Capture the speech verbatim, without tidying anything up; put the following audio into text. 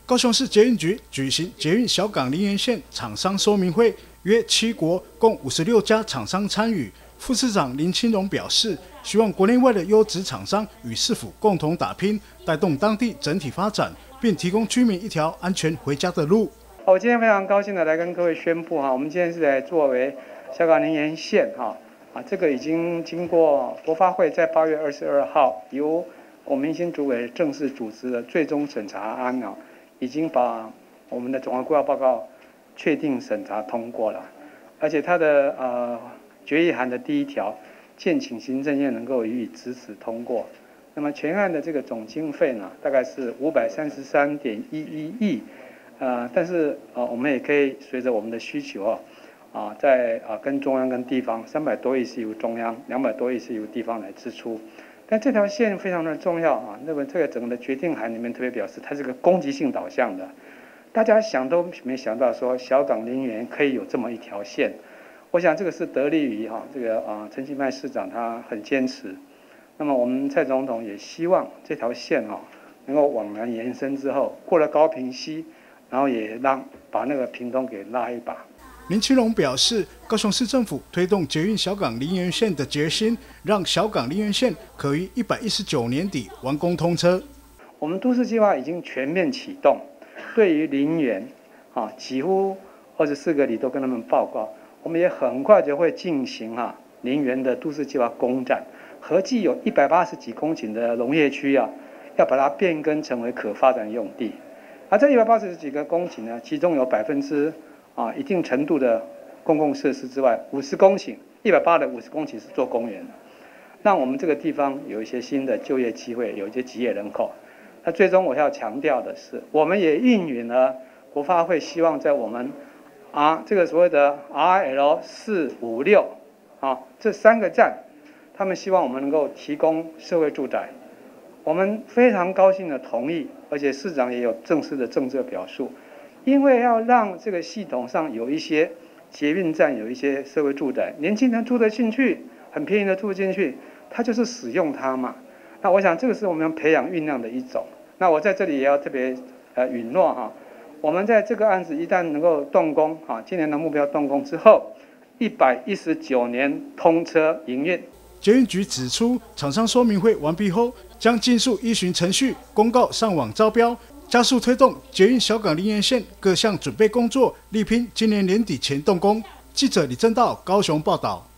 高雄市捷运局举行捷运小港林园线厂商说明会，约七国共五十六家厂商参与。副市长林清荣表示，希望国内外的优质厂商与市府共同打拼，带动当地整体发展，并提供居民一条安全回家的路。 我今天非常高兴的来跟各位宣布哈，我们今天是来作为小港林园线哈啊，这个已经经过国发会在八月二十二号由我们民心主委正式主持的最终审查案啊，已经把我们的总划规划报告确定审查通过了，而且它的呃决议函的第一条，建请行政院能够予以支持通过。那么全案的这个总经费呢，大概是五百三十三点一一亿，呃，但是呃我们也可以随着我们的需求啊，啊在啊跟中央跟地方三百多亿是由中央，两百多亿是由地方来支出。但这条线非常的重要啊，那么这个整个的决定函里面特别表示，它是个攻击性导向的。大家想都没想到说小港林园可以有这么一条线，我想这个是得力于哈这个啊陈其迈市长他很坚持。那么我们蔡总统也希望这条线哈能够往南延伸之后，过了高屏溪，然后也让把那个屏东给拉一把。 林清荣表示，高雄市政府推动捷运小港林园线的决心，让小港林园线可于一百一十九年底完工通车。 我们都市计划已经全面启动，对于林园啊，几乎二十四个里都跟他们报告，我们也很快就会进行啊林园的都市计划公展，合计有一百八十几公顷的农业区啊，要把它变更成为可发展用地。而这一百八十几个公顷呢，其中有百分之啊，一定程度的公共设施之外，五十公顷，一百八的五十公顷是做公园的，让我们这个地方有一些新的就业机会，有一些职业人口。那最终我要强调的是，我们也应允了国发会希望在我们啊这个所谓的 R L 四五六啊这三个站，他们希望我们能够提供社会住宅。我们非常高兴的同意，而且市长也有正式的政策表述。因为要让这个系统上有一些捷运站，有一些社会住宅，年轻人住得进去，很便宜的住进去，他就是使用它嘛。那我想这个是我们培养酝酿的一种。那我在这里也要特别呃允诺哈，我们在这个案子一旦能够动工哈，今年的目标动工之后，一百一十九年通车营运。 捷运局指出，厂商说明会完毕后，将尽速依循程序公告上网招标。加速推动捷运小港林园线各项准备工作，力拼今年年底前动工。记者李正道高雄报道。